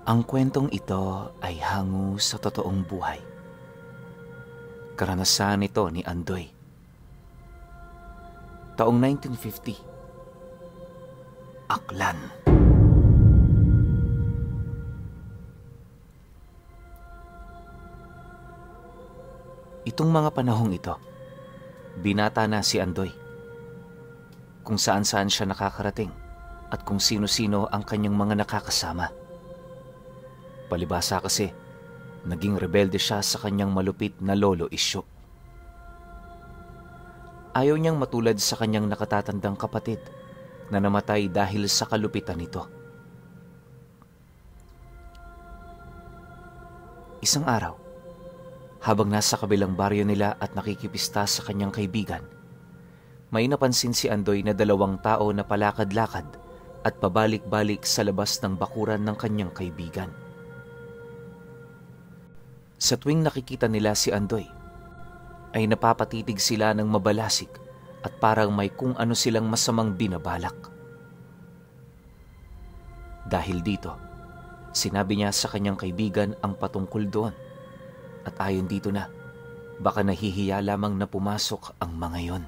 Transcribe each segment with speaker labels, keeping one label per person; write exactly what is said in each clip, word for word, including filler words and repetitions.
Speaker 1: Ang kwentong ito ay hango sa totoong buhay. Karanasan ito ni Andoy. Taong nineteen fifty. Aklan. Itong mga panahong ito, binata na si Andoy. Kung saan-saan siya nakakarating at kung sino-sino ang kanyang mga nakakasama. Palibhasa kasi, naging rebelde siya sa kanyang malupit na lolo isyo. Ayaw niyang matulad sa kanyang nakatatandang kapatid na namatay dahil sa kalupitan nito. Isang araw, habang nasa kabilang baryo nila at nakikipista sa kanyang kaibigan, may napansin si Andoy na dalawang tao na palakad-lakad at pabalik-balik sa labas ng bakuran ng kanyang kaibigan. Sa tuwing nakikita nila si Andoy, ay napapatitig sila ng mabalasik at parang may kung ano silang masamang binabalak. Dahil dito, sinabi niya sa kanyang kaibigan ang patungkol doon at ayon dito na, baka nahihiya lamang na pumasok ang mga yon.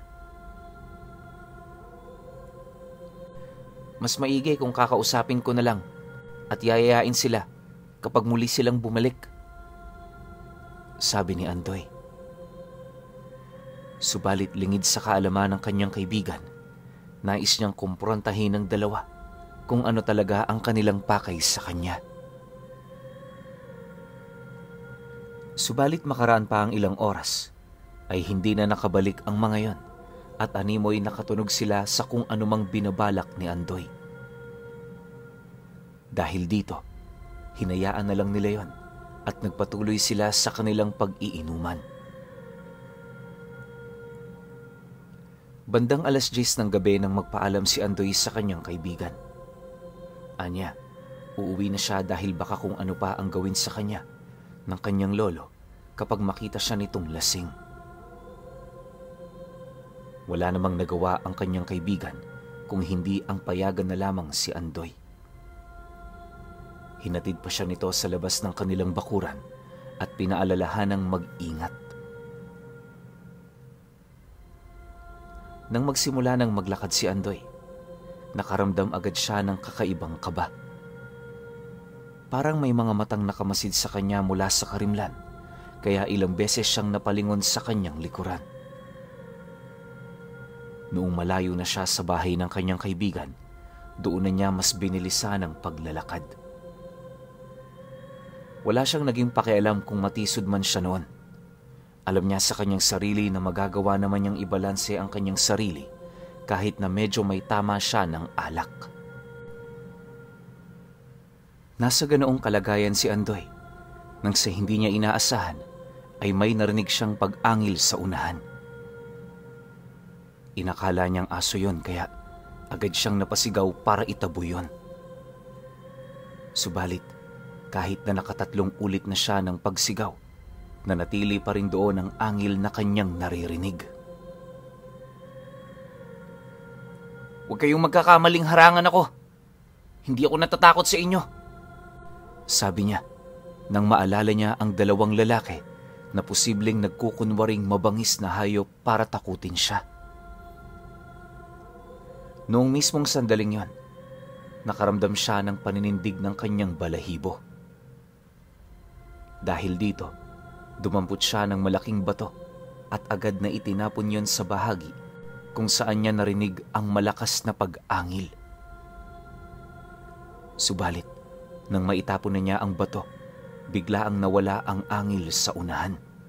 Speaker 1: Mas maigi kung kakausapin ko na lang at yayayain sila kapag muli silang bumalik, sabi ni Andoy. Subalit lingid sa kaalaman ng kanyang kaibigan, nais niyang kumprontahin ng dalawa kung ano talaga ang kanilang pakay sa kanya. Subalit makaraan pa ang ilang oras, ay hindi na nakabalik ang mga yon at animoy nakatunog sila sa kung anumang binabalak ni Andoy. Dahil dito, hinayaan na lang nila yon at nagpatuloy sila sa kanilang pag-iinuman. Bandang alas diyes ng gabi nang magpaalam si Andoy sa kanyang kaibigan. Anya, uuwi na siya dahil baka kung ano pa ang gawin sa kanya ng kanyang lolo kapag makita siya nitong lasing. Wala namang nagawa ang kanyang kaibigan kung hindi ang payagan na lamang si Andoy. Hinatid pa siya nito sa labas ng kanilang bakuran at pinaalalahanang mag-ingat. Nang magsimula ng maglakad si Andoy, nakaramdam agad siya ng kakaibang kaba. Parang may mga matang nakamasid sa kanya mula sa karimlan, kaya ilang beses siyang napalingon sa kanyang likuran. Noong malayo na siya sa bahay ng kanyang kaibigan, doon na niya mas binilisan ang paglalakad. Wala siyang naging pakialam kung matisod man siya noon. Alam niya sa kanyang sarili na magagawa naman niyang ibalanse ang kanyang sarili kahit na medyo may tama siya ng alak. Nasa ganoong kalagayan si Andoy nang sa hindi niya inaasahan ay may narinig siyang pag-angil sa unahan. Inakala niyang aso yon kaya agad siyang napasigaw para itabo yon. Subalit, kahit na nakatatlong ulit na siya ng pagsigaw, nanatili pa rin doon ang angil na kanyang naririnig. "Huwag kayong magkakamaling harangan ako. Hindi ako natatakot sa inyo," sabi niya nang maalala niya ang dalawang lalaki na posibleng nagkukunwaring mabangis na hayop para takutin siya. Noong mismong sandaling yon, nakaramdam siya ng paninindig ng kanyang balahibo. Dahil dito, dumampot siya ng malaking bato at agad na itinapon yon sa bahagi kung saan niya narinig ang malakas na pag-angil. Subalit, nang maitapon na niya ang bato, bigla ang nawala ang angil sa unahan.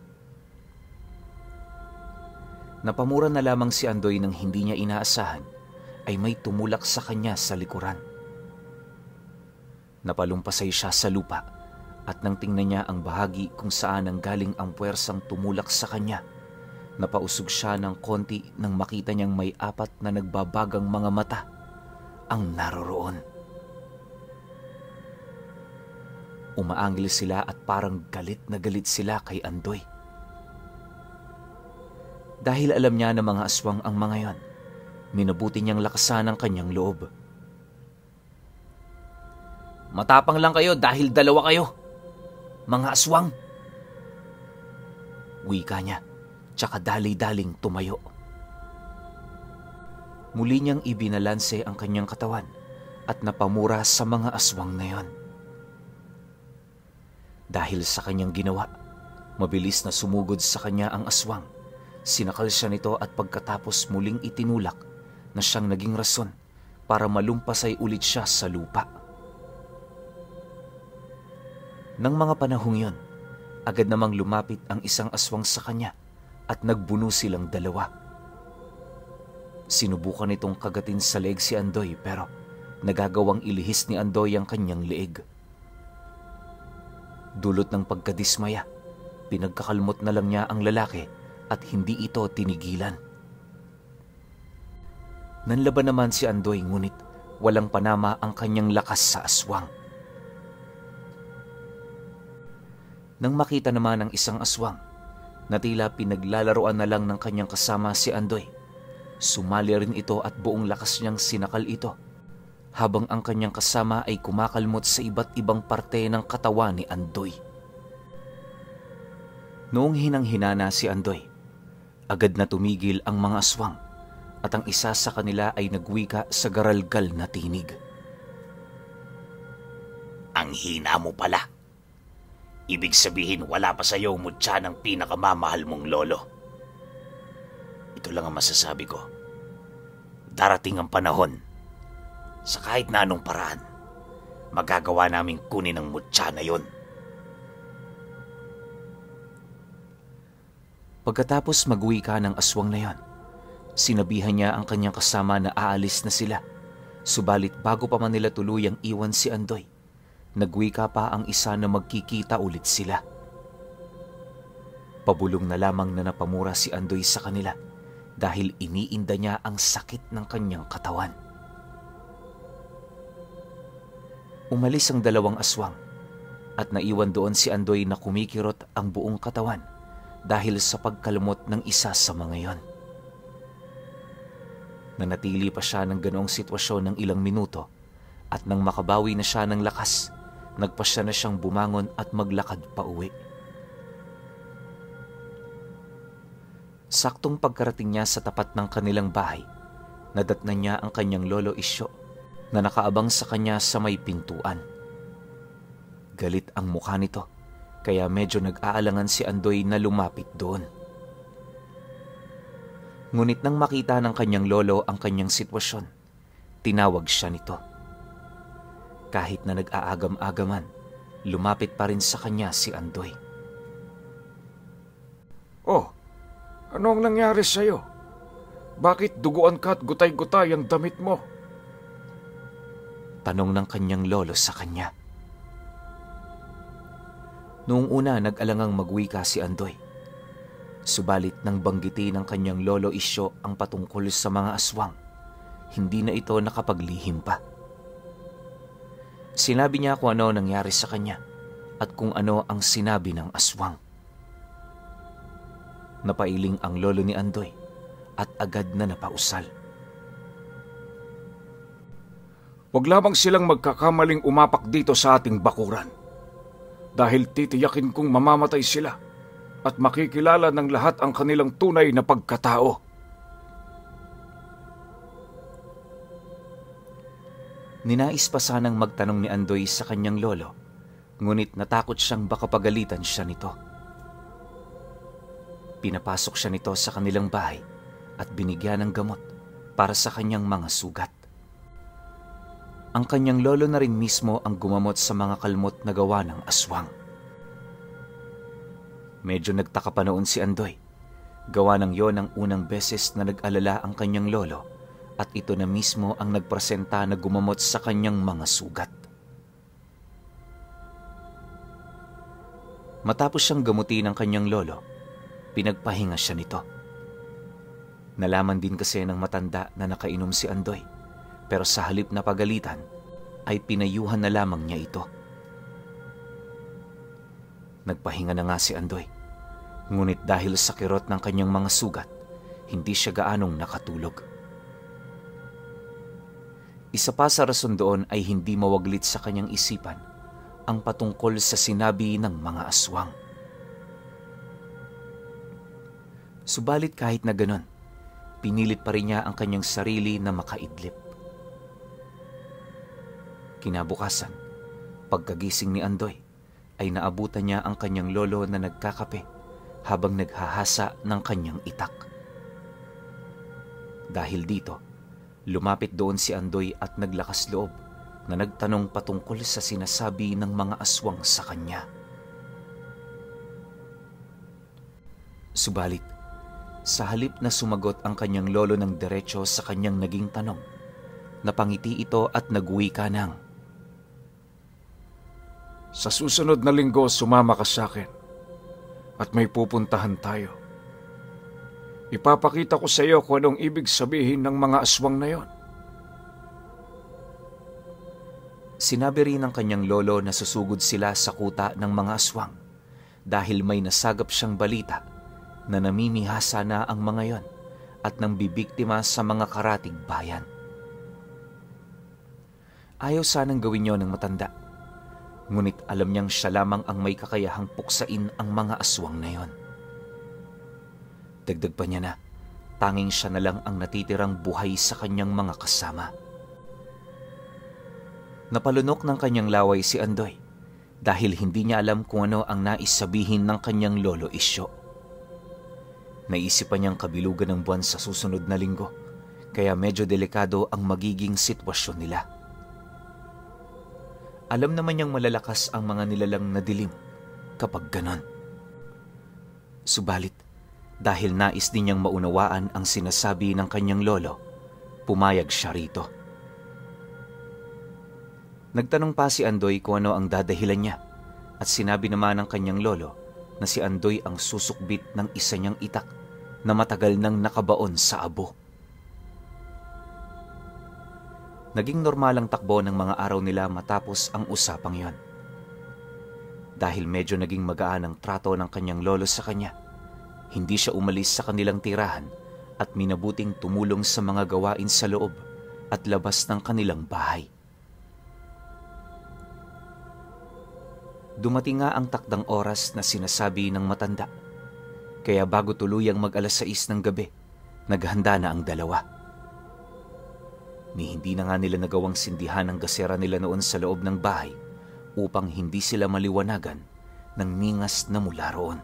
Speaker 1: Napamura na lamang si Andoy nang hindi niya inaasahan ay may tumulak sa kanya sa likuran. Napalumpasay siya sa lupa at nang tingnan niya ang bahagi kung saan ang galing ang puwersang tumulak sa kanya, napausog siya ng konti nang makita niyang may apat na nagbabagang mga mata ang naroroon. Umaangil sila at parang galit na galit sila kay Andoy. Dahil alam niya na mga aswang ang mga yon, minabuti niyang lakasan ang kanyang loob. Matapang lang kayo dahil dalawa kayo. Mga aswang. Wika niya, tsaka dali-daling tumayo. Muli niyang ibinalanse ang kanyang katawan at napamura sa mga aswang na yon. Dahil sa kanyang ginawa, mabilis na sumugod sa kanya ang aswang. Sinakal siya nito at pagkatapos muling itinulak na siyang naging rason para malumpasay ulit siya sa lupa. Nang mga panahong yon, agad namang lumapit ang isang aswang sa kanya at nagbuno silang dalawa. Sinubukan nitong kagatin sa leeg si Andoy pero nagagawang ilihis ni Andoy ang kanyang leeg. Dulot ng pagkadismaya, pinagkakalmot na lang niya ang lalaki at hindi ito tinigilan. Nanlaban naman si Andoy ngunit walang panama ang kanyang lakas sa aswang. Nang makita naman ang isang aswang na tila pinaglalaroan na lang ng kanyang kasama si Andoy, sumali rin ito at buong lakas niyang sinakal ito habang ang kanyang kasama ay kumakalmot sa iba't ibang parte ng katawan ni Andoy. Noong hinang-hinana si Andoy, agad na tumigil ang mga aswang at ang isa sa kanila ay nagwika sa garalgal na tinig.
Speaker 2: Ang hina mo pala. Ibig sabihin wala pa sa iyo mutya ng pinakamamahal mong lolo. Ito lang ang masasabi ko. Darating ang panahon, sa kahit na anong paraan, magagawa naming kunin ang mutya na yon.
Speaker 1: Pagkatapos mag-uwi ka ng aswang na yon, sinabihan niya ang kanyang kasama na aalis na sila. Subalit bago pa man nila tuluyang iwan si Andoy, nagwika pa ang isa na magkikita ulit sila. Pabulong na lamang na napamura si Andoy sa kanila dahil iniinda niya ang sakit ng kanyang katawan. Umalis ang dalawang aswang at naiwan doon si Andoy na kumikirot ang buong katawan dahil sa pagkalmot ng isa sa mga yon. Nanatili pa siya ng ganoong sitwasyon ng ilang minuto at nang makabawi na siya ng lakas, nagpasya na siyang bumangon at maglakad pa uwi. Saktong pagkarating niya sa tapat ng kanilang bahay, nadatnan niya ang kanyang lolo Isyo na nakaabang sa kanya sa may pintuan. Galit ang mukha nito, kaya medyo nag-aalangan si Andoy na lumapit doon. Ngunit nang makita ng kanyang lolo ang kanyang sitwasyon, tinawag siya nito. Kahit na nag-aagam-agaman, lumapit pa rin sa kanya si Andoy.
Speaker 3: Oh, ano ang nangyari sa'yo? Bakit duguan ka at gutay-gutay ang damit mo?
Speaker 1: Tanong ng kanyang lolo sa kanya. Noong una nag-alangang magwika si Andoy. Subalit nang banggiti ng kanyang lolo Isyo ang patungkol sa mga aswang, hindi na ito nakapaglihim pa. Sinabi niya kung ano nangyari sa kanya at kung ano ang sinabi ng aswang. Napailing ang lolo ni Andoy at agad na napausal.
Speaker 3: Huwag lamang silang magkakamaling umapak dito sa ating bakuran. Dahil titiyakin kong mamamatay sila at makikilala ng lahat ang kanilang tunay na pagkatao.
Speaker 1: Ninais pa sanang magtanong ni Andoy sa kanyang lolo, ngunit natakot siyang baka pagalitan siya nito. Pinapasok siya nito sa kanilang bahay at binigyan ng gamot para sa kanyang mga sugat. Ang kanyang lolo na rin mismo ang gumamot sa mga kalmot na gawa ng aswang. Medyo nagtaka pa noon si Andoy. Gawa ng yon ang unang beses na nag-alala ang kanyang lolo at ito na mismo ang nagpresenta na gumamot sa kanyang mga sugat. Matapos siyang gamutin ng kanyang lolo, pinagpahinga siya nito. Nalaman din kasi ng matanda na nakainom si Andoy, pero sa halip na pagalitan, ay pinayuhan na lamang niya ito. Nagpahinga na nga si Andoy, ngunit dahil sa kirot ng kanyang mga sugat, hindi siya gaanong nakatulog. Isa pa sa rason doon ay hindi mawaglit sa kanyang isipan ang patungkol sa sinabi ng mga aswang. Subalit kahit na ganon, pinilit pa rin niya ang kanyang sarili na makaidlip. Kinabukasan, pagkagising ni Andoy, ay naabutan niya ang kanyang lolo na nagkakape habang naghahasa ng kanyang itak. Dahil dito, lumapit doon si Andoy at naglakas loob na nagtanong patungkol sa sinasabi ng mga aswang sa kanya. Subalit, sa halip na sumagot ang kanyang lolo ng diretso sa kanyang naging tanong, napangiti ito at nagwika ng,
Speaker 3: Sa susunod na linggo, sumama ka sa akin at may pupuntahan tayo. Ipapakita ko sa iyo kung anong ibig sabihin ng mga aswang na yon.
Speaker 1: Sinabi rin ng kanyang lolo na susugod sila sa kuta ng mga aswang dahil may nasagap siyang balita na namimihasa na ang mga yon at nang bibiktima sa mga karatig bayan. Ayaw sanang gawin yon ng matanda, ngunit alam niyang siya lamang ang may kakayahang puksain ang mga aswang na yon. Dagdag pa niya na, tanging siya na lang ang natitirang buhay sa kanyang mga kasama. Napalunok ng kanyang laway si Andoy dahil hindi niya alam kung ano ang nais sabihin ng kanyang lolo Isyo. Naisipan niyang kabilugan ng buwan sa susunod na linggo, kaya medyo delikado ang magiging sitwasyon nila. Alam naman niyang malalakas ang mga nilalang na dilim kapag ganon. Subalit, dahil nais din niyang maunawaan ang sinasabi ng kanyang lolo, pumayag siya rito. Nagtanong pa si Andoy kung ano ang dadahilan niya at sinabi naman ng kanyang lolo na si Andoy ang susukbit ng isa niyang itak na matagal nang nakabaon sa abo. Naging normal ang takbo ng mga araw nila matapos ang usapang yon. Dahil medyo naging magaan ang trato ng kanyang lolo sa kanya, hindi siya umalis sa kanilang tirahan at minabuting tumulong sa mga gawain sa loob at labas ng kanilang bahay. Dumating nga ang takdang oras na sinasabi ng matanda, kaya bago tuluyang mag-alas sais ng gabi, naghanda na ang dalawa. Ni hindi na nga nila nagawang sindihan ang gasera nila noon sa loob ng bahay upang hindi sila maliwanagan ng ningas na mula roon.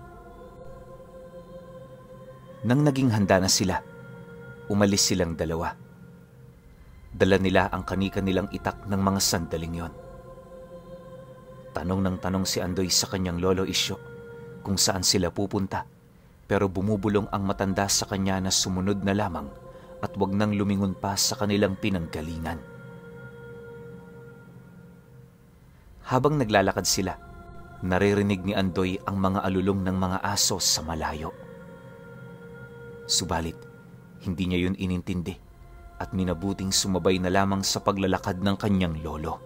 Speaker 1: Nang naging handa na sila, umalis silang dalawa. Dala nila ang kani-kanilang itak ng mga sandaling yon. Tanong ng tanong si Andoy sa kanyang lolo Isyo kung saan sila pupunta, pero bumubulong ang matanda sa kanya na sumunod na lamang at wag nang lumingon pa sa kanilang pinanggalingan. Habang naglalakad sila, naririnig ni Andoy ang mga alulong ng mga aso sa malayo. Subalit, hindi niya yun inintindi at minabuting sumabay na lamang sa paglalakad ng kanyang lolo.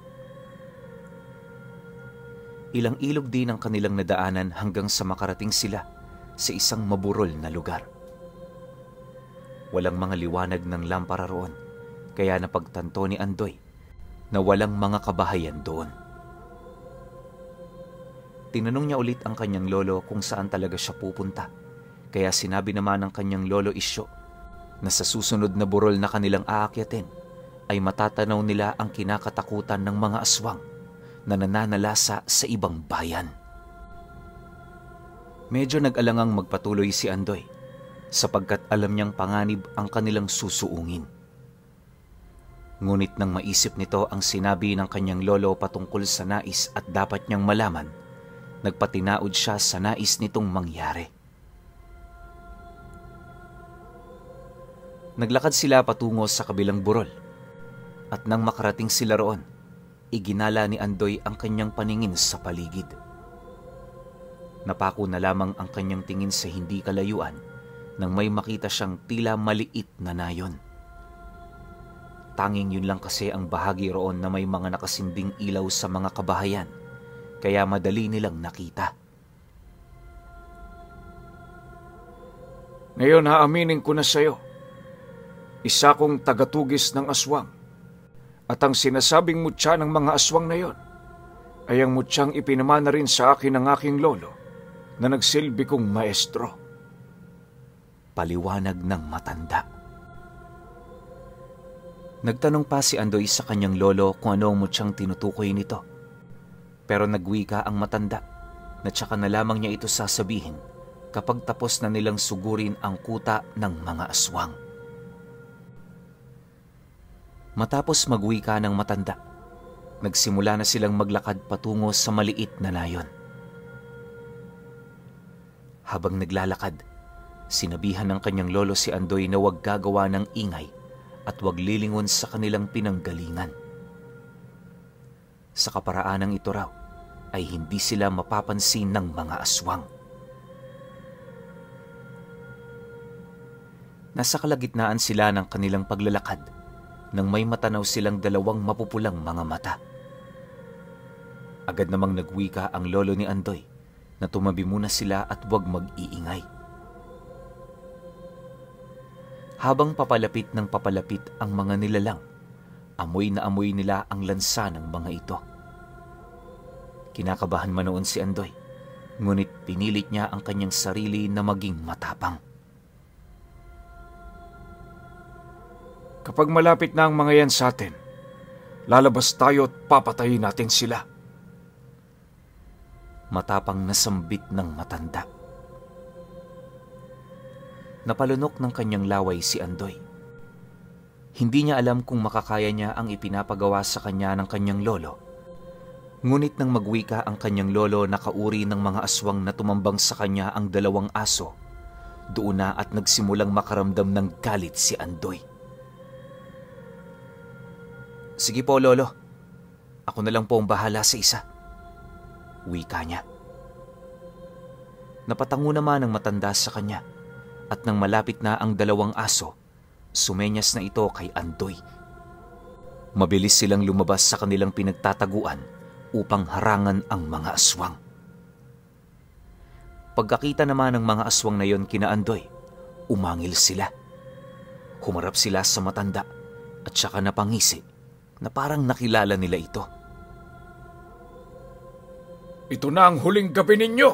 Speaker 1: Ilang ilog din ang kanilang nadaanan hanggang sa makarating sila sa isang maburol na lugar. Walang mga liwanag ng lampara roon, kaya napagtanto ni Andoy na walang mga kabahayan doon. Tinanong niya ulit ang kanyang lolo kung saan talaga siya pupunta, kaya sinabi naman ng kanyang lolo Isyo na sa susunod na burol na kanilang aakyatin ay matatanaw nila ang kinakatakutan ng mga aswang na nananalasa sa ibang bayan. Medyo nag-alangang magpatuloy si Andoy sapagkat alam niyang panganib ang kanilang susuungin. Ngunit nang maisip nito ang sinabi ng kanyang lolo patungkol sa nais at dapat niyang malaman, nagpatinaod siya sa nais nitong mangyari. Naglakad sila patungo sa kabilang burol at nang makarating sila roon, iginala ni Andoy ang kanyang paningin sa paligid. Napako na lamang ang kanyang tingin sa hindi kalayuan nang may makita siyang tila maliit na nayon. Tanging yun lang kasi ang bahagi roon na may mga nakasinding ilaw sa mga kabahayan, kaya madali nilang nakita.
Speaker 3: Ngayon haaminin ko na sa iyo, isa kong tagatugis ng aswang At ang sinasabing mutya ng mga aswang na yon ay ang mutyang ipinamana rin sa akin ng aking lolo na nagsilbi kong maestro.
Speaker 1: Paliwanag ng matanda. Nagtanong pa si Andoy sa kanyang lolo kung ano ang mutyang tinutukoy nito. Pero nagwika ang matanda na tsaka na lamang niya ito sasabihin kapag tapos na nilang sugurin ang kuta ng mga aswang. Matapos magwika ng matanda, nagsimula na silang maglakad patungo sa maliit na nayon. Habang naglalakad, sinabihan ng kanyang lolo si Andoy na huwag gagawa ng ingay at huwag lilingon sa kanilang pinanggalingan. Sa kaparaanang ito raw, ay hindi sila mapapansin ng mga aswang. Nasa kalagitnaan sila ng kanilang paglalakad nang may matanaw silang dalawang mapupulang mga mata. Agad namang nagwika ang lolo ni Andoy na tumabi muna sila at huwag mag-iingay. Habang papalapit ng papalapit ang mga nilalang, amoy na amoy nila ang lansa ng mga ito. Kinakabahan man noon si Andoy, ngunit pinilit niya ang kanyang sarili na maging matapang.
Speaker 3: Kapag malapit na ang mga yan sa atin, lalabas tayo at papatayin natin sila.
Speaker 1: Matapang na sambit ng matanda. Napalunok ng kanyang laway si Andoy. Hindi niya alam kung makakaya niya ang ipinapagawa sa kanya ng kanyang lolo. Ngunit nang magwika ang kanyang lolo na kauri ng mga aswang na tumambang sa kanya ang dalawang aso, doon na at nagsimulang makaramdam ng galit si Andoy. Sige po, lolo. Ako na lang po ang bahala sa isa. Wika niya. Napatango naman ang matanda sa kanya at nang malapit na ang dalawang aso, sumenyas na ito kay Andoy. Mabilis silang lumabas sa kanilang pinagtataguan upang harangan ang mga aswang. Pagkakita naman ng mga aswang na yon kina Andoy, umangil sila. Humarap sila sa matanda at saka napangisi na parang nakilala nila ito.
Speaker 3: Ito na ang huling gabi ninyo!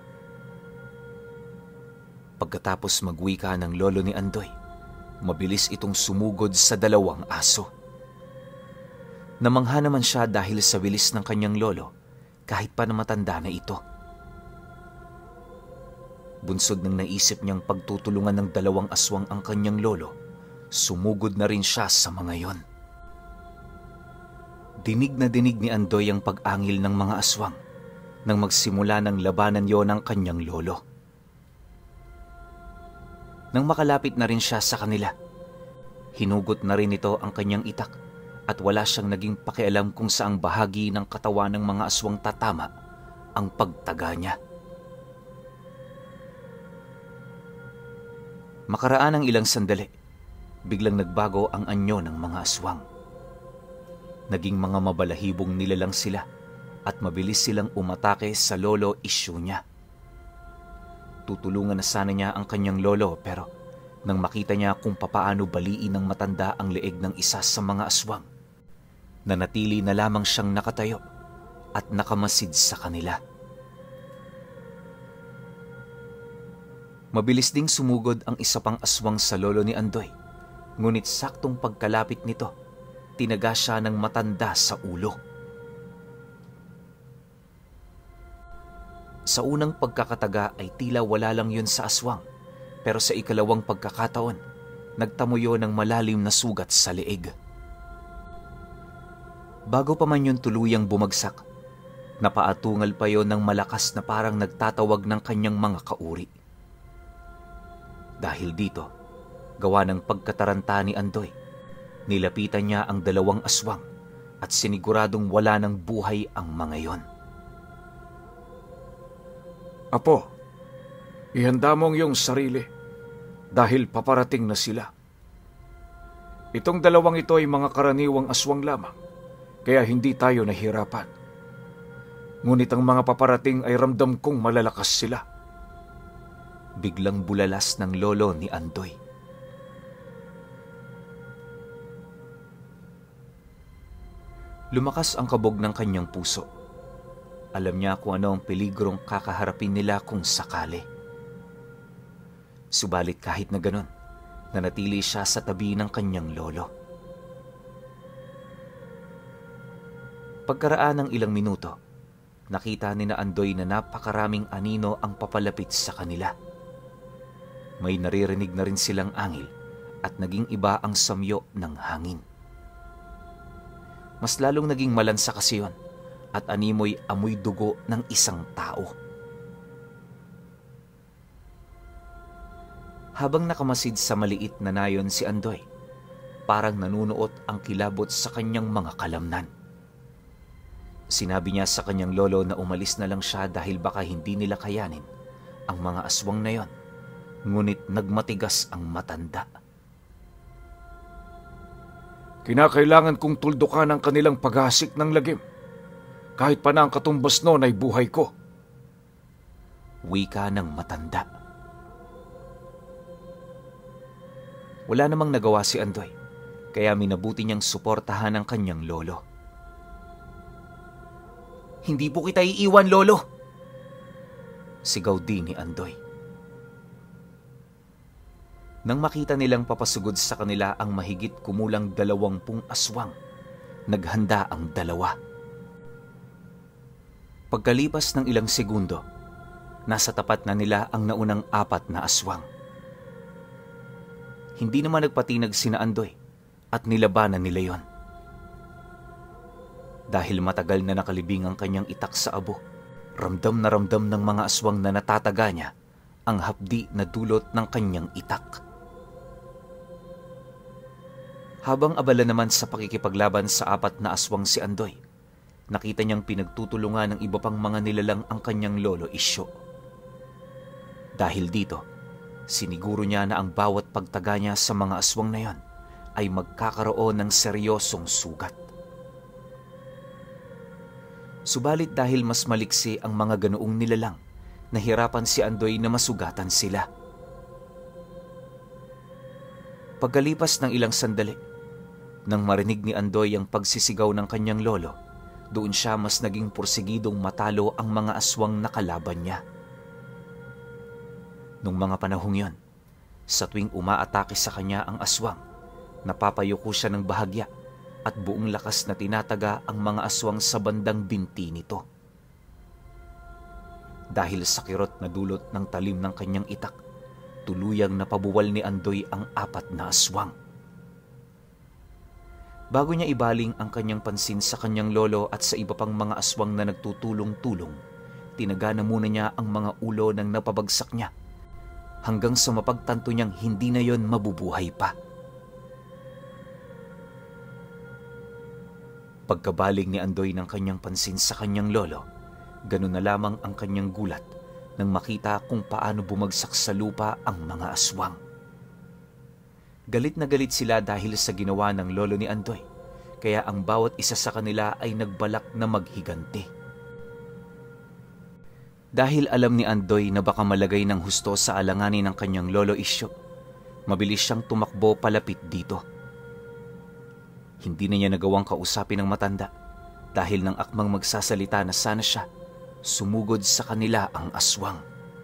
Speaker 1: Pagkatapos magwika ng lolo ni Andoy, mabilis itong sumugod sa dalawang aso. Namangha naman siya dahil sa bilis ng kanyang lolo kahit pa na matanda na ito. Bunsod ng naisip niyang pagtutulungan ng dalawang aswang ang kanyang lolo, sumugod na rin siya sa mga yon. Dinig na dinig ni Andoy ang pag-angil ng mga aswang nang magsimula ng labanan yon ng kanyang lolo. Nang makalapit na rin siya sa kanila, hinugot na rin ito ang kanyang itak at wala siyang naging pakialam kung saang bahagi ng katawan ng mga aswang tatama ang pagtaga niya. Makaraan ng ilang sandali, biglang nagbago ang anyo ng mga aswang. Naging mga mabalahibong nilalang sila at mabilis silang umatake sa lolo isyu niya. Tutulungan na sana niya ang kanyang lolo pero nang makita niya kung papaano baliin ng matanda ang leeg ng isa sa mga aswang, nanatili na lamang siyang nakatayo at nakamasid sa kanila. Mabilis ding sumugod ang isa pang aswang sa lolo ni Andoy, ngunit saktong pagkalapit nito, tinaga siya ng matanda sa ulo. Sa unang pagkakataga ay tila wala lang yun sa aswang, pero sa ikalawang pagkakataon, nagtamuyo ng malalim na sugat sa leeg. Bago pa man yun tuluyang bumagsak, napaatungal pa yon ng malakas na parang nagtatawag ng kanyang mga kauri. Dahil dito, gawa ng pagkataranta ni Andoy, nilapitan niya ang dalawang aswang at siniguradong wala ng buhay ang mga yon.
Speaker 3: Apo, ihanda mong iyong sarili dahil paparating na sila. Itong dalawang ito ay mga karaniwang aswang lamang, kaya hindi tayo nahirapan. Ngunit ang mga paparating ay ramdam kong malalakas sila.
Speaker 1: Biglang bulalas ng lolo ni Andoy. Lumakas ang kabog ng kanyang puso. Alam niya kung ano ang peligrong kakaharapin nila kung sakali. Subalit kahit na ganon, nanatili siya sa tabi ng kanyang lolo. Pagkaraan ng ilang minuto, nakita ni na Andoy na napakaraming anino ang papalapit sa kanila. May naririnig na rin silang angil at naging iba ang samyo ng hangin. Mas lalong naging malansa kasi yun at animoy amoy dugo ng isang tao. Habang nakamasid sa maliit na nayon si Andoy, parang nanunuot ang kilabot sa kanyang mga kalamnan. Sinabi niya sa kanyang lolo na umalis na lang siya dahil baka hindi nila kayanin ang mga aswang na yon, ngunit nagmatigas ang matanda.
Speaker 3: Kinakailangan kong tuldukan ang kanilang paghasik ng lagim. Kahit pa na ang katumbas noon ay buhay ko.
Speaker 1: Wika ng matanda. Wala namang nagawa si Andoy, kaya minabuti niyang suportahan ang kanyang lolo. "Hindi po kita iiwan, lolo!" Sigaw din ni Andoy. Nang makita nilang papasugod sa kanila ang mahigit kumulang dalawampung aswang, naghanda ang dalawa. Pagkalipas ng ilang segundo, nasa tapat na nila ang naunang apat na aswang. Hindi naman nagpatinag sina Andoy at nilabanan nila yon. Dahil matagal na nakalibing ang kanyang itak sa abo, ramdam na ramdam ng mga aswang na natataga niya ang hapdi na dulot ng kanyang itak. Habang abala naman sa pakikipaglaban sa apat na aswang si Andoy, nakita niyang pinagtutulungan ng iba pang mga nilalang ang kanyang lolo Isyo. Dahil dito, siniguro niya na ang bawat pagtaga niya sa mga aswang na yon ay magkakaroon ng seryosong sugat. Subalit dahil mas maliksi ang mga ganoong nilalang, nahirapan si Andoy na masugatan sila. Pagkalipas ng ilang sandali, nang marinig ni Andoy ang pagsisigaw ng kanyang lolo, doon siya mas naging porsigidong matalo ang mga aswang na kalaban niya. Nung mga panahong yon, sa tuwing umaatake sa kanya ang aswang, napapayuko siya ng bahagya at buong lakas na tinataga ang mga aswang sa bandang binti nito. Dahil sa kirot na dulot ng talim ng kanyang itak, tuluyang napabuwal ni Andoy ang apat na aswang. Bago niya ibaling ang kanyang pansin sa kanyang lolo at sa iba pang mga aswang na nagtutulong-tulong, tinaga na muna niya ang mga ulo ng napabagsak niya hanggang sa mapagtanto niyang hindi na yon mabubuhay pa. Pagkabaling ni Andoy ng kanyang pansin sa kanyang lolo, ganun na lamang ang kanyang gulat nang makita kung paano bumagsak sa lupa ang mga aswang. Galit na galit sila dahil sa ginawa ng lolo ni Andoy, kaya ang bawat isa sa kanila ay nagbalak na maghiganti. Dahil alam ni Andoy na baka malagay ng husto sa alanganin ng kanyang lolo Isyo, mabilis siyang tumakbo palapit dito. Hindi na niya nagawang kausapin ng matanda dahil nang akmang magsasalita na sana siya, sumugod sa kanila ang aswang.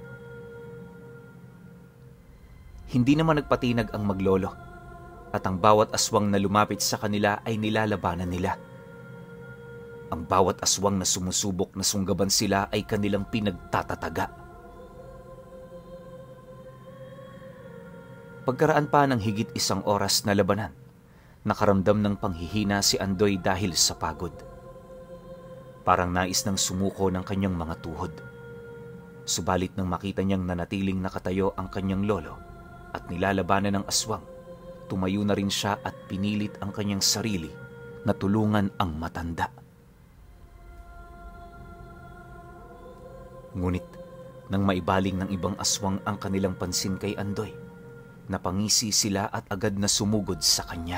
Speaker 1: Hindi naman nagpatinag ang maglolo at ang bawat aswang na lumapit sa kanila ay nilalabanan nila. Ang bawat aswang na sumusubok na sunggaban sila ay kanilang pinagtatataga. Pagkaraan pa ng higit isang oras na labanan, nakaramdam ng panghihina si Andoy dahil sa pagod. Parang nais ng sumuko ng kanyang mga tuhod. Subalit nang makita niyang nanatiling nakatayo ang kanyang lolo at nilalabanan ng aswang, tumayo na rin siya at pinilit ang kanyang sarili na tulungan ang matanda. Ngunit nang maibaling ng ibang aswang ang kanilang pansin kay Andoy, napangisi sila at agad na sumugod sa kanya.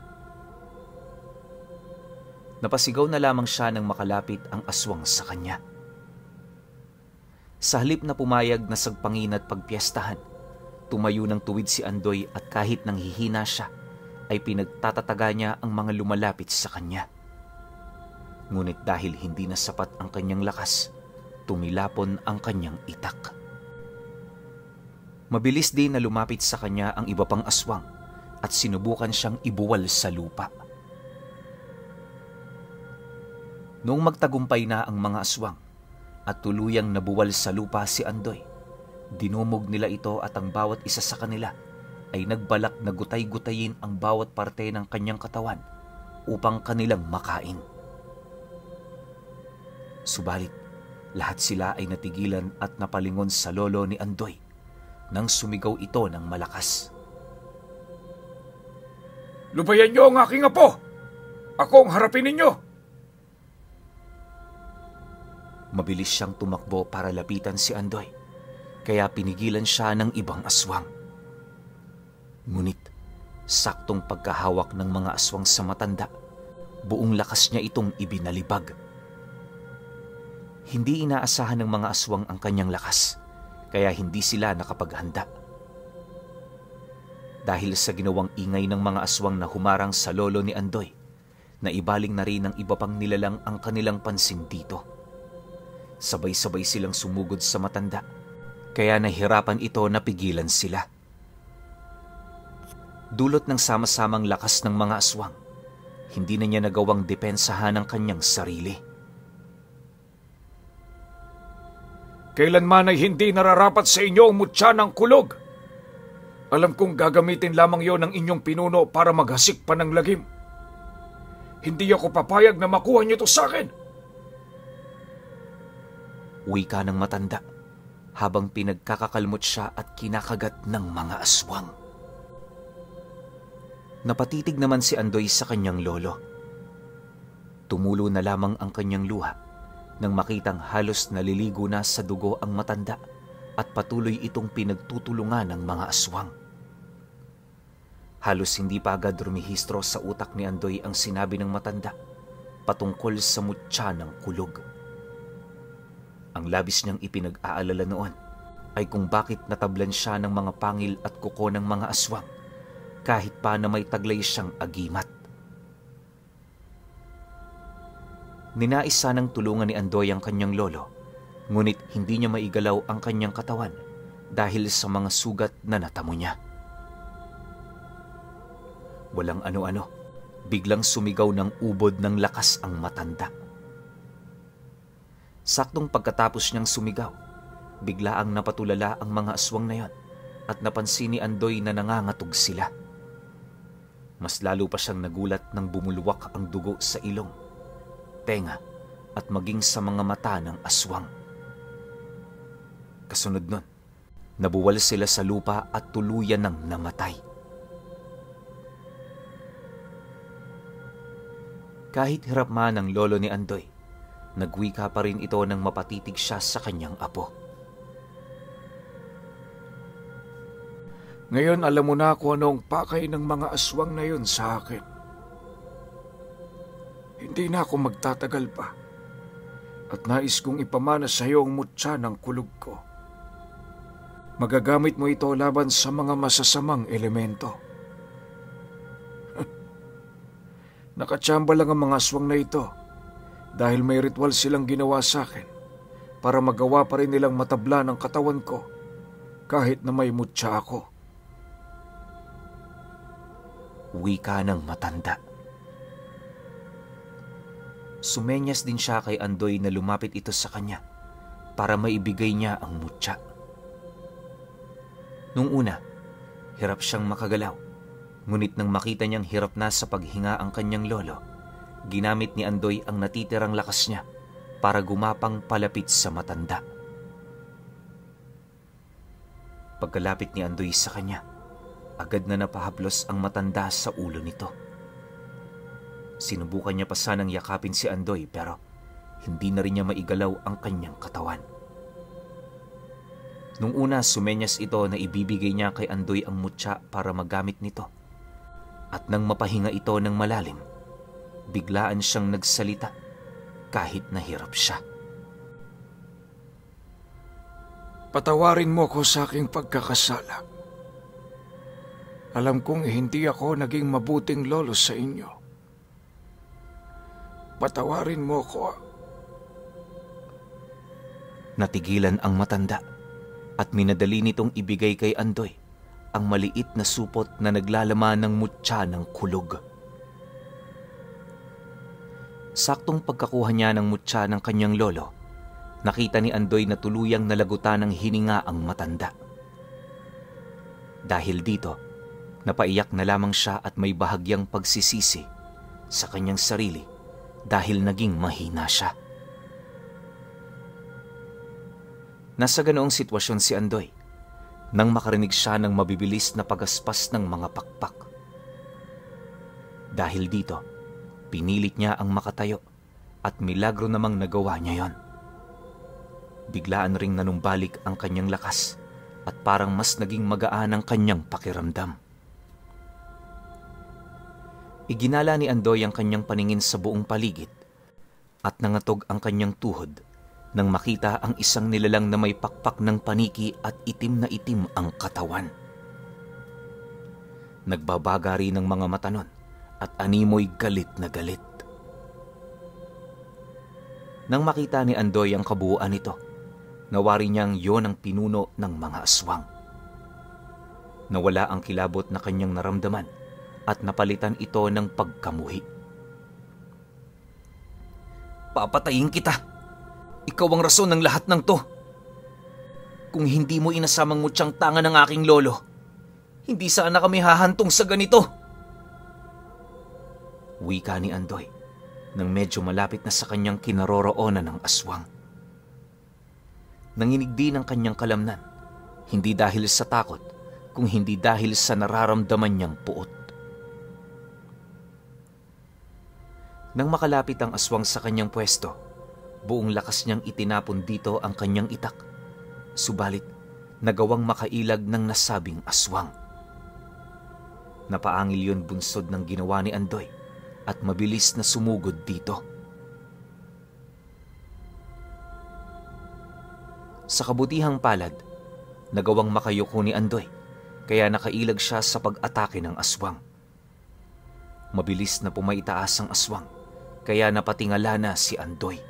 Speaker 1: Napasigaw na lamang siya nang makalapit ang aswang sa kanya. Sa halip na pumayag na sagpangin at pagpiestahan, tumayo ng tuwid si Andoy at kahit nang hihina siya, ay pinagtatataga niya ang mga lumalapit sa kanya. Ngunit dahil hindi na sapat ang kanyang lakas, tumilapon ang kanyang itak. Mabilis din na lumapit sa kanya ang iba pang aswang at sinubukan siyang ibuwal sa lupa. Noong magtagumpay na ang mga aswang at tuluyang nabuwal sa lupa si Andoy, dinumog nila ito at ang bawat isa sa kanila ay nagbalak na gutay-gutayin ang bawat parte ng kanyang katawan upang kanilang makain. Subalit, lahat sila ay natigilan at napalingon sa lolo ni Andoy nang sumigaw ito ng malakas.
Speaker 3: Lubayan niyo ang aking apo! Ako ang harapin ninyo!
Speaker 1: Mabilis siyang tumakbo para lapitan si Andoy, kaya pinigilan siya ng ibang aswang. Ngunit, saktong pagkahawak ng mga aswang sa matanda, buong lakas niya itong ibinalibag. Hindi inaasahan ng mga aswang ang kanyang lakas, kaya hindi sila nakapaghanda. Dahil sa ginawang ingay ng mga aswang na humarang sa lolo ni Andoy, naibaling na rin ng iba pang nilalang ang kanilang pansin dito. Sabay-sabay silang sumugod sa matanda, kaya nahirapan ito na pigilan sila. Dulot ng sama-samang lakas ng mga aswang, hindi na niya nagawang depensahan ang kanyang sarili.
Speaker 3: Kailanman ay hindi nararapat sa inyo ang mutya ng kulog. Alam kong gagamitin lamang yon ng inyong pinuno para maghasik pa ng lagim. Hindi ako papayag na makuha niyo ito sa akin.
Speaker 1: Wika ng matanda habang pinagkakakalmot siya at kinakagat ng mga aswang. Napatitig naman si Andoy sa kanyang lolo. Tumulo na lamang ang kanyang luha nang makitang halos naliligo na sa dugo ang matanda at patuloy itong pinagtutulungan ng mga aswang. Halos hindi pa agad rumihistro sa utak ni Andoy ang sinabi ng matanda patungkol sa mutya ng kulog. Ang labis niyang ipinag-aalala noon ay kung bakit natablan siya ng mga pangil at kuko ng mga aswang kahit pa na may taglay siyang agimat. Ninais sanang tulungan ni Andoy ang kanyang lolo, ngunit hindi niya maigalaw ang kanyang katawan dahil sa mga sugat na natamo niya. Walang ano-ano, biglang sumigaw ng ubod ng lakas ang matanda. Saktong pagkatapos niyang sumigaw, biglaang napatulala ang mga aswang na yon at napansin ni Andoy na nangangatog sila. Mas lalo pa siyang nagulat nang bumulwak ang dugo sa ilong, tenga at maging sa mga mata ng aswang. Kasunod nun, nabuwal sila sa lupa at tuluyan ng namatay. Kahit hirap man ang lolo ni Andoy, nagwika pa rin ito nang mapatitig siya sa kanyang apo.
Speaker 3: Ngayon alam mo na kung anong pakay ng mga aswang na yun sa akin. Hindi na ako magtatagal pa at nais kong ipamana sa iyo ang mutya ng kulog ko. Magagamit mo ito laban sa mga masasamang elemento. Nakatsamba lang ang mga aswang na ito dahil may ritual silang ginawa sa akin para magawa pa rin nilang matabla ng katawan ko kahit na may mutya ako.
Speaker 1: Wika ng matanda. Sumenyas din siya kay Andoy na lumapit ito sa kanya para maibigay niya ang mutya. Nung una, hirap siyang makagalaw, ngunit nang makita niyang hirap na sa paghinga ang kanyang lolo, ginamit ni Andoy ang natitirang lakas niya para gumapang palapit sa matanda. Pagkalapit ni Andoy sa kanya, agad na napahaplos ang matanda sa ulo nito. Sinubukan niya pa sanang yakapin si Andoy pero hindi na rin niya maigalaw ang kanyang katawan. Nung una, sumenyas ito na ibibigay niya kay Andoy ang mutya para magamit nito. At nang mapahinga ito ng malalim, biglaan siyang nagsalita kahit nahirap siya.
Speaker 3: Patawarin mo ko sa aking pagkakasala. Alam kong hindi ako naging mabuting lolo sa inyo. Patawarin mo ko.
Speaker 1: Natigilan ang matanda at minadali nitong ibigay kay Andoy ang maliit na supot na naglalaman ng mutya ng kulog. Saktong pagkakuha niya ng mutya ng kanyang lolo, nakita ni Andoy na tuluyang nalagutan ng hininga ang matanda. Dahil dito, napaiyak na lamang siya at may bahagyang pagsisisi sa kanyang sarili dahil naging mahina siya. Nasa ganoong sitwasyon si Andoy nang makarinig siya ng mabibilis na pagaspas ng mga pakpak. Dahil dito, pinilit niya ang makatayo at milagro namang nagawa niya yon. Biglaan ring nanumbalik ang kanyang lakas at parang mas naging magaan ang kanyang pakiramdam. Iginala ni Andoy ang kanyang paningin sa buong paligid at nangatog ang kanyang tuhod nang makita ang isang nilalang na may pakpak ng paniki at itim na itim ang katawan. Nagbabaga rin ng mga mata nun at animoy galit na galit. Nang makita ni Andoy ang kabuuan nito, nawari niyang yon ang pinuno ng mga aswang. Nawala ang kilabot na kanyang naramdaman at napalitan ito ng pagkamuhi. Papatayin kita! Ikaw ang rason ng lahat ng to. Kung hindi mo inasamang mutyang tanga ng aking lolo, hindi sana kami hahantong sa ganito. Wika ni Andoy nang medyo malapit na sa kanyang kinaroroonan ng aswang. Nanginig din ang kanyang kalamnan, hindi dahil sa takot, kung hindi dahil sa nararamdaman niyang puot. Nang makalapit ang aswang sa kanyang pwesto, buong lakas niyang itinapon dito ang kanyang itak, subalit nagawang makailag ng nasabing aswang. Napaangil yun bunsod ng ginawa ni Andoy at mabilis na sumugod dito. Sa kabutihang palad, nagawang makayuko ni Andoy, kaya nakailag siya sa pag-atake ng aswang. Mabilis na pumaitaas ang aswang, kaya napatingala na si Andoy.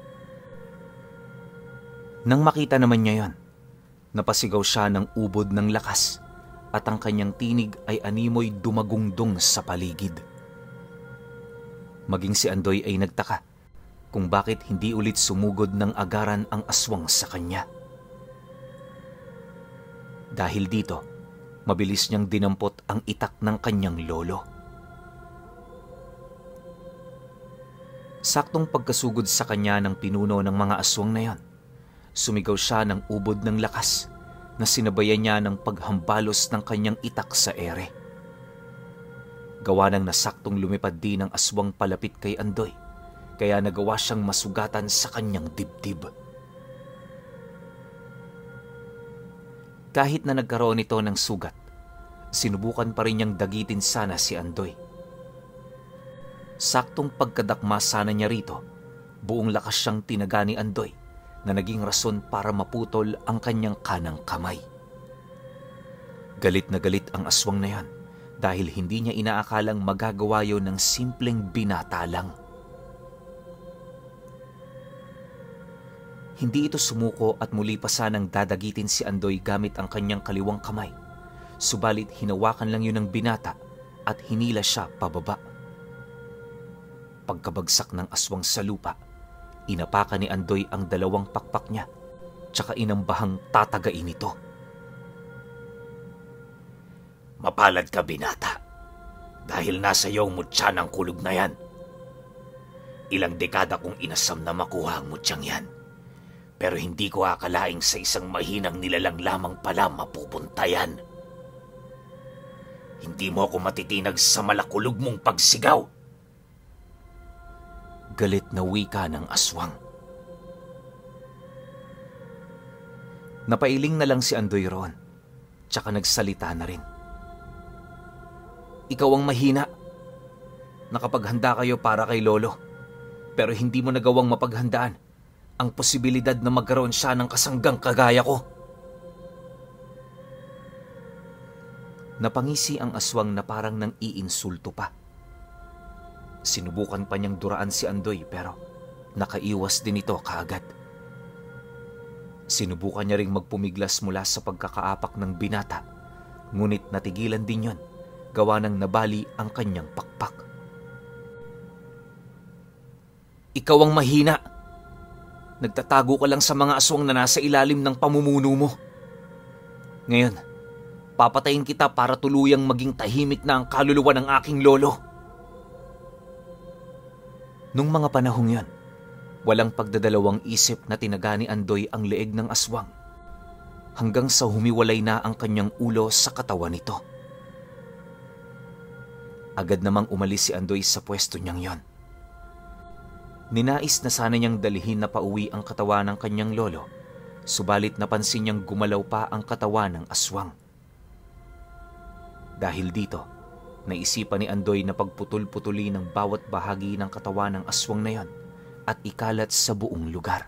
Speaker 1: Nang makita naman niya yon, napasigaw siya ng ubod ng lakas at ang kanyang tinig ay animoy dumagungdong sa paligid. Maging si Andoy ay nagtaka kung bakit hindi ulit sumugod ng agaran ang aswang sa kanya. Dahil dito, mabilis niyang dinampot ang itak ng kanyang lolo. Saktong pagkasugod sa kanya ng pinuno ng mga aswang na yon, sumigaw siya ng ubod ng lakas na sinabayan niya ng paghambalos ng kanyang itak sa ere. Gawa ng nasaktong lumipad din ang aswang palapit kay Andoy, kaya nagawa siyang masugatan sa kanyang dibdib. Kahit na nagkaroon ito ng sugat, sinubukan pa rin niyang dagitin sana si Andoy. Saktong pagkadakma sana niya rito, buong lakas siyang tinaga ni Andoy na naging rason para maputol ang kanyang kanang kamay. Galit na galit ang aswang na yan dahil hindi niya inaakalang magagawa yun ng simpleng binata lang. Hindi ito sumuko at muli pa sanang dadagitin si Andoy gamit ang kanyang kaliwang kamay, subalit hinawakan lang yun ng binata at hinila siya pababa. Pagkabagsak ng aswang sa lupa, inapakan ni Andoy ang dalawang pakpak niya, tsaka inambahang tatagain ito.
Speaker 2: Mapalad ka, binata, dahil nasa iyo ang mutya ng kulog na yan. Ilang dekada kong inasam na makuha ang mutyang yan, pero hindi ko akalaing sa isang mahinang nilalang lamang pala mapupunta yan. Hindi mo ako matitinag sa malakulog mong pagsigaw.
Speaker 1: Galit na wika ng aswang. Napailing na lang si Andoy roon, tsaka nagsalita na rin. Ikaw ang mahina. Nakapaghanda kayo para kay lolo, pero hindi mo nagawang mapaghandaan ang posibilidad na magkaroon siya ng kasanggang kagaya ko. Napangisi ang aswang na parang nang iinsulto pa. Sinubukan pa niyang duraan si Andoy pero nakaiwas din ito kaagad. Sinubukan niya ring magpumiglas mula sa pagkakaapak ng binata, ngunit natigilan din yon, gawa ng nabali ang kanyang pakpak. Ikaw ang mahina. Nagtatago ka lang sa mga aswang na nasa ilalim ng pamumuno mo. Ngayon, papatayin kita para tuluyang maging tahimik na ang kaluluwa ng aking lolo. Nung mga panahong yon, walang pagdadalawang isip na tinaga ni Andoy ang leeg ng aswang hanggang sa humiwalay na ang kanyang ulo sa katawan nito. Agad namang umalis si Andoy sa pwesto niyang yon. Ninais na sana niyang dalhin na pauwi ang katawan ng kanyang lolo, subalit napansin niyang gumalaw pa ang katawan ng aswang. Dahil dito, naisipan ni Andoy na pagputol-putuli ng bawat bahagi ng katawan ng aswang na yon at ikalat sa buong lugar.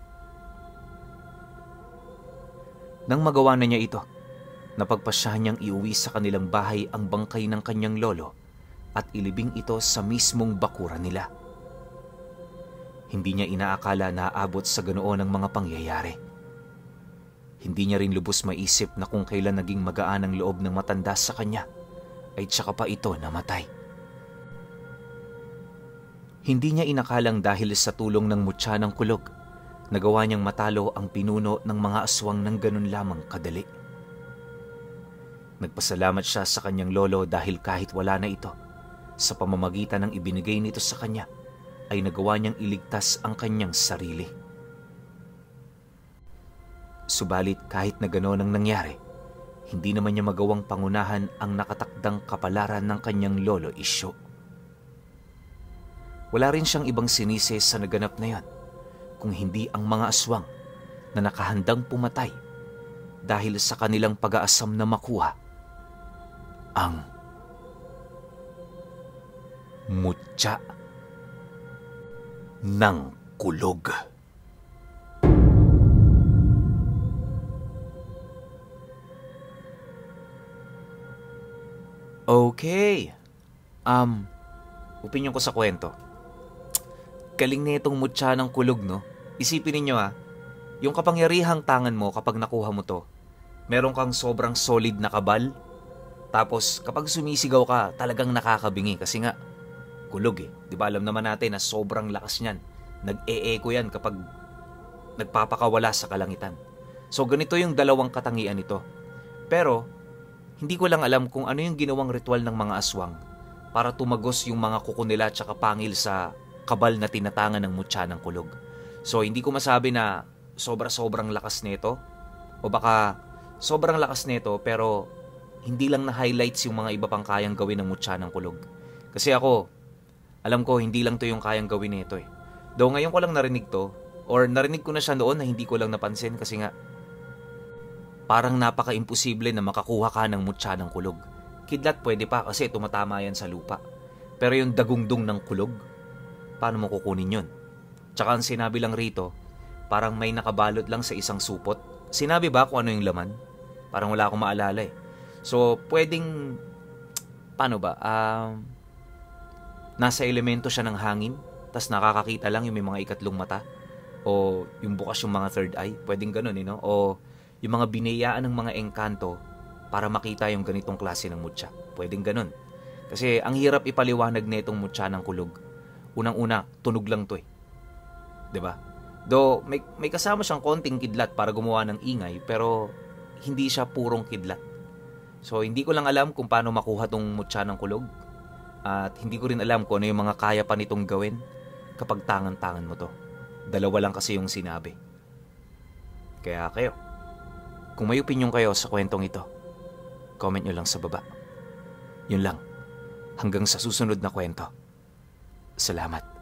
Speaker 1: Nang magawa na niya ito, napagpasyahan niyang iuwi sa kanilang bahay ang bangkay ng kanyang lolo at ilibing ito sa mismong bakuran nila. Hindi niya inaakala na aabot sa ganoon ang mga pangyayari. Hindi niya rin lubos maisip na kung kailan naging magaan ang loob ng matanda sa kanya, ay tsaka pa ito namatay. Hindi niya inakalang dahil sa tulong ng mutya ng kulog, nagawa niyang matalo ang pinuno ng mga aswang ng ganun lamang kadali. Nagpasalamat siya sa kanyang lolo dahil kahit wala na ito, sa pamamagitan ng ibinigay nito sa kanya, ay nagawa niyang iligtas ang kanyang sarili. Subalit kahit na ganoon ang nangyari, hindi naman niya magawang pangunahan ang nakatakdang kapalaran ng kanyang lolo Isyo. Wala rin siyang ibang sinisi sa naganap na yon, kung hindi ang mga aswang na nakahandang pumatay dahil sa kanilang pag-aasam na makuha ang mutya ng kulog. Okay. Um, opinion ko sa kwento. Galing na itong mutya ng kulog, no? Isipin ninyo ha, yung kapangyarihang tangan mo kapag nakuha mo to, meron kang sobrang solid na kabal. Tapos kapag sumisigaw ka, talagang nakakabingi kasi nga, kulog eh. Di ba alam naman natin na sobrang lakas niyan. Nag-e-echo yan kapag nagpapakawala sa kalangitan. So ganito yung dalawang katangian nito. Pero hindi ko lang alam kung ano yung ginawang ritual ng mga aswang para tumagos yung mga kuko nila tsaka pangil sa kabal na tinatangan ng mutya ng kulog. So hindi ko masabi na sobra-sobrang lakas nito o baka sobrang lakas nito pero hindi lang na-highlights yung mga iba pang kayang gawin ng mutya ng kulog. Kasi ako, alam ko hindi lang to yung kayang gawin nito eh. Though ngayon ko lang narinig to, or narinig ko na siya noon na hindi ko lang napansin kasi nga parang napaka-imposible na makakuha ka ng mutya ng kulog. Kidlat pwede pa kasi tumatama yan sa lupa. Pero yung dagungdong ng kulog, paano mo kukunin yun? Tsaka ang sinabi lang rito, parang may nakabalot lang sa isang supot. Sinabi ba kung ano yung laman? Parang wala akong maalala eh. So pwedeng, paano ba? Um, nasa elemento siya ng hangin, tas nakakakita lang yung may mga ikatlong mata. O yung bukas yung mga third eye. Pwedeng ganun eh, no? O yung mga binayaan ng mga engkanto para makita yung ganitong klase ng mutya. Pwedeng ganun. Kasi ang hirap ipaliwanag netong mutya ng kulog. Unang-una, tunog lang to eh. Diba? Though may, may kasama siyang konting kidlat para gumawa ng ingay, pero hindi siya purong kidlat. So hindi ko lang alam kung paano makuha tong mutya ng kulog. At hindi ko rin alam kung ano yung mga kaya pa nitong gawin kapag tangan-tangan mo to. Dalawa lang kasi yung sinabi. Kaya kayo, kung may opinion kayo sa kwentong ito, comment nyo lang sa baba. Yun lang. Hanggang sa susunod na kwento. Salamat.